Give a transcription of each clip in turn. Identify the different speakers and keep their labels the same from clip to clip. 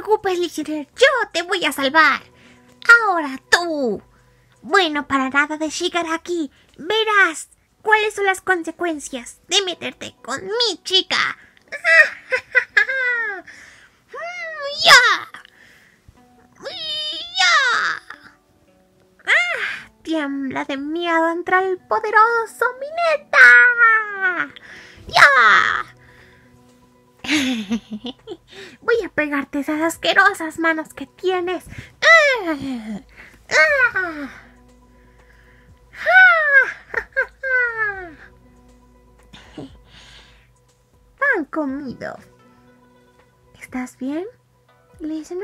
Speaker 1: preocupes, Listener, yo te voy a salvar. Ahora tú. Bueno, para nada de Shigaraki, verás cuáles son las consecuencias de meterte con mi chica. ¡Ya! ¡Ya! Tiembla de miedo entre el poderoso Mineta. ¡Ya! Voy a pegarte esas asquerosas manos que tienes. Pan comido. ¿Estás bien, Listener?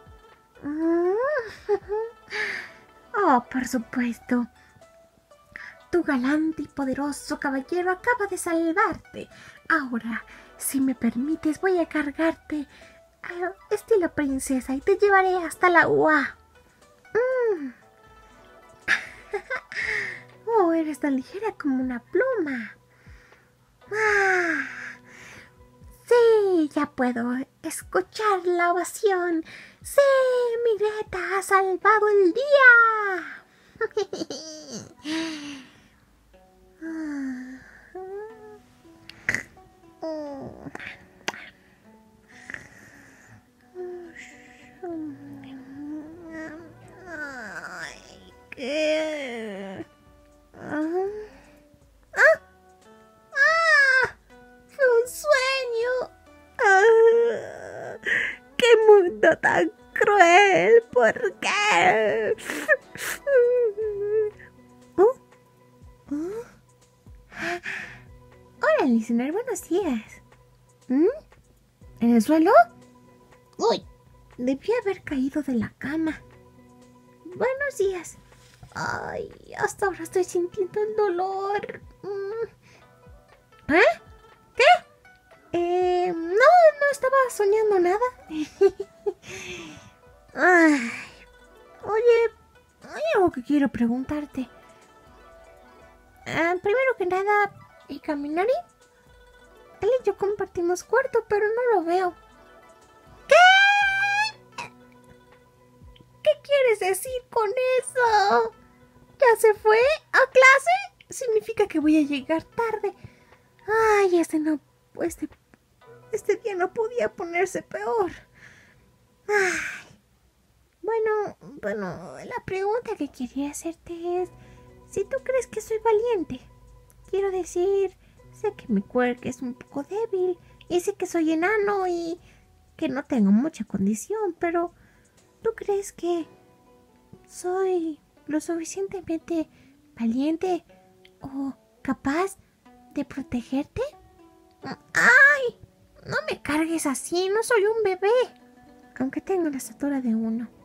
Speaker 1: Oh, por supuesto. Tu galante y poderoso caballero acaba de salvarte. Ahora, si me permites, voy a cargarte estilo princesa y te llevaré hasta la UA. Oh, eres tan ligera como una pluma. Sí, ya puedo escuchar la ovación. Sí, Mineta ha salvado el día. ¿Qué? ¡Fue un sueño! ¡Qué mundo tan cruel! ¿Por qué? Hola, Listener, buenos días. ¿En el suelo? ¡Uy! Debí haber caído de la cama. Buenos días. Ay, hasta ahora estoy sintiendo el dolor. ¿Eh? ¿Qué? No estaba soñando nada. Ay, oye, hay algo que quiero preguntarte. Primero que nada, ¿y Kaminari? Él y yo compartimos cuarto, pero no lo veo. ¿Qué? ¿Qué quieres decir con eso? ¿Ya se fue a clase? Significa que voy a llegar tarde. Ay, este día no podía ponerse peor. Ay. Bueno, la pregunta que quería hacerte es si tú crees que soy valiente. Quiero decir, sé que mi cuerpo es un poco débil y sé que soy enano y que no tengo mucha condición, pero ¿tú crees que soy lo suficientemente valiente o capaz de protegerte? ¡Ay! No me cargues así, no soy un bebé, aunque tengo la estatura de uno.